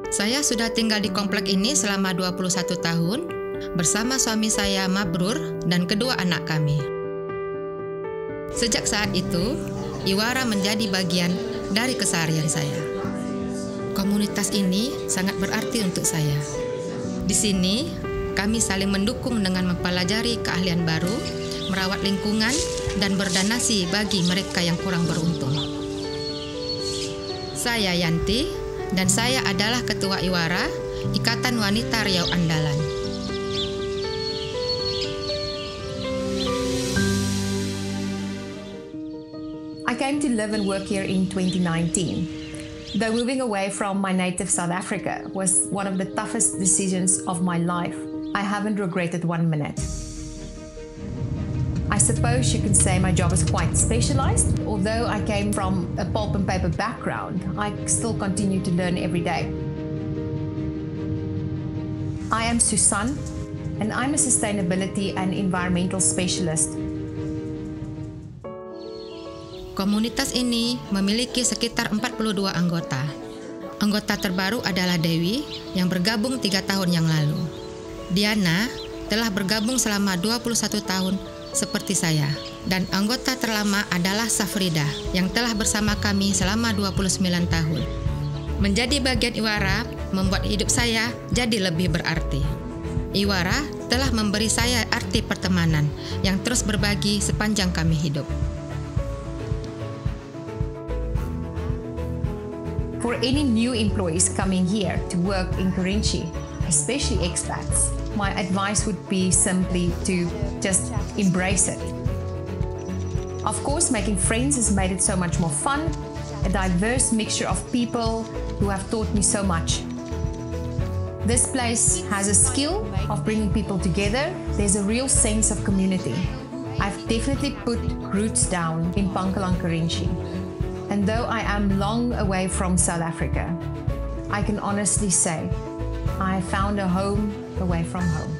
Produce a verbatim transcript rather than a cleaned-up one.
Saya sudah tinggal di komplek ini selama dua puluh satu tahun bersama suami saya Mabrur dan kedua anak kami. Sejak saat itu, Iwara menjadi bagian dari keseharian saya. Komunitas ini sangat berarti untuk saya. Di sini, kami saling mendukung dengan mempelajari keahlian baru, merawat lingkungan, dan berdonasi bagi mereka yang kurang beruntung. Saya Yanti, dan saya adalah Ketua Iwara, Ikatan Wanita Riau Andalan. I came to live and work here in twenty nineteen. Though moving away from my native South Africa was one of the toughest decisions of my life, I haven't regretted one minute. I suppose you can say my job is quite specialized. Although I came from a pulp and paper background, I still continue to learn every day. I am Susan, and I'm a sustainability and environmental specialist. Komunitas ini memiliki sekitar empat puluh dua anggota. Anggota terbaru adalah Dewi yang bergabung tiga tahun yang lalu. Diana telah bergabung selama dua puluh satu tahun seperti saya, dan anggota terlama adalah Safrida yang telah bersama kami selama dua puluh sembilan tahun. Menjadi bagian Iwara membuat hidup saya jadi lebih berarti. Iwara telah memberi saya arti pertemanan yang terus berbagi sepanjang kami hidup. For any new employees coming here to work in Kerinci, especially expats, my advice would be simply to just embrace it. Of course, making friends has made it so much more fun, a diverse mixture of people who have taught me so much. This place has a skill of bringing people together. There's a real sense of community. I've definitely put roots down in Pangkalan Kerinci. And though I am long away from South Africa, I can honestly say I found a home away from home.